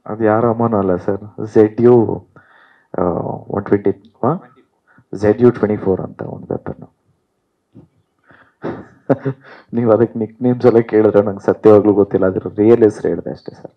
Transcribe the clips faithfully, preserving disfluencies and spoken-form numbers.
ಅದು ಯಾರ ಅಮ್ಮನೂ ಅಲ್ಲ sir, Z U one twenty Z U twenty four ಅಂತ ಒಂದು ಪೇಪರ್ನು. ನೀವು ಅದಕ್ಕೆ ನಿಕ್ ನೇಮ್ಸ್ ಎಲ್ಲ ಕೇಳಿದ್ರೆ ನಂಗೆ ಸತ್ಯವಾಗ್ಲೂ ಗೊತ್ತಿಲ್ಲ, ಅದ್ರ ರಿಯಲ್ ಹೆಸರು ಹೇಳಿದೆ ಅಷ್ಟೇ ಸರ್.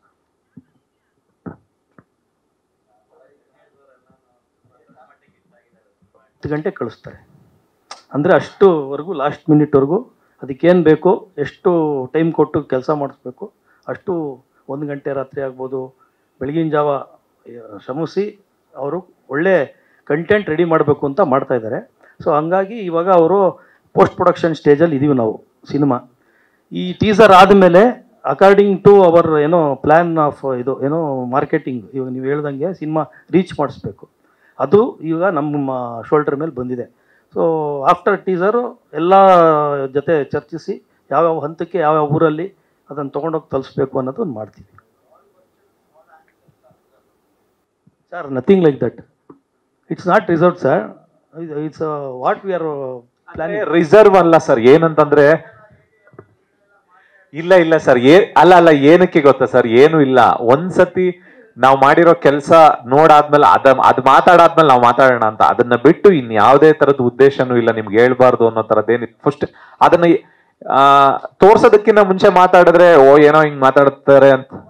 ಹತ್ತು ಗಂಟೆ ಕಳಿಸ್ತಾರೆ ಅಂದರೆ ಅಷ್ಟುವರೆಗೂ ಲಾಸ್ಟ್ ಮಿನಿಟ್ವರೆಗೂ ಅದಕ್ಕೇನು ಬೇಕು, ಎಷ್ಟು ಟೈಮ್ ಕೊಟ್ಟು ಕೆಲಸ ಮಾಡಿಸ್ಬೇಕು ಅಷ್ಟು, ಒಂದು ಗಂಟೆ ರಾತ್ರಿ ಆಗ್ಬೋದು, ಬೆಳಗಿನ ಜಾವ ಶ್ರಮಿಸಿ ಅವರು ಒಳ್ಳೆ ಕಂಟೆಂಟ್ ರೆಡಿ ಮಾಡಬೇಕು ಅಂತ ಮಾಡ್ತಾಯಿದ್ದಾರೆ. ಸೊ ಹಂಗಾಗಿ ಇವಾಗ ಅವರು ಪೋಸ್ಟ್ ಪ್ರೊಡಕ್ಷನ್ ಸ್ಟೇಜಲ್ಲಿ ಇದ್ದೀವಿ ನಾವು ಸಿನಿಮಾ. ಈ ಟೀಸರ್ ಆದಮೇಲೆ ಅಕಾರ್ಡಿಂಗ್ ಟು ಅವರ್ ಏನೋ ಪ್ಲ್ಯಾನ್ ಆಫ್ ಇದು ಏನೋ ಮಾರ್ಕೆಟಿಂಗ್, ಇವಾಗ ನೀವು ಹೇಳ್ದಂಗೆ ಸಿನಿಮಾ ರೀಚ್ ಮಾಡಿಸ್ಬೇಕು, ಅದು ಈಗ ನಮ್ಮ ಶೋಲ್ಡರ್ ಮೇಲೆ ಬಂದಿದೆ. ಸೊ ಆಫ್ಟರ್ ಟೀಸರು ಎಲ್ಲ ಜೊತೆ ಚರ್ಚಿಸಿ ಯಾವ್ಯಾವ ಹಂತಕ್ಕೆ ಯಾವ್ಯಾವ ಊರಲ್ಲಿ ಅದನ್ನು ತೊಗೊಂಡೋಗಿ ತಲುಪಿಸ್ಬೇಕು ಅನ್ನೋದು ಒಂದು ಮಾಡ್ತೀವಿ sir. Nothing like that, it's not reserve sir, it's what we are planning. Reserve ಅಲ್ಲ ಸರ್, ಏನಂತಂದ್ರೆ ಇಲ್ಲ ಇಲ್ಲ ಸರ್, ಏ ಅಲ್ಲ ಅಲ್ಲ ಏನಕ್ಕೆ ಗೊತ್ತಾ ಸರ್, ಏನು ಇಲ್ಲ, ಒಂದ್ಸತಿ ನಾವು ಮಾಡಿರೋ ಕೆಲಸ ನೋಡಾದ್ಮೇಲೆ ಅದ ಅದ್ ಮಾತಾಡಾದ್ಮೇಲೆ ನಾವು ಮಾತಾಡೋಣ ಅಂತ, ಅದನ್ನ ಬಿಟ್ಟು ಇನ್ ಯಾವುದೇ ತರದ ಉದ್ದೇಶನೂ ಇಲ್ಲ ನಿಮ್ಗೆ ಹೇಳ್ಬಾರ್ದು ಅನ್ನೋ ತರದ್ದೇನು. ಫಸ್ಟ್ ಅದನ್ನ ಆ ತೋರ್ಸೋದಕ್ಕಿಂತ ಮುಂಚೆ ಮಾತಾಡಿದ್ರೆ ಓ ಏನೋ ಹಿಂಗ್ ಮಾತಾಡ್ತಾರೆ ಅಂತ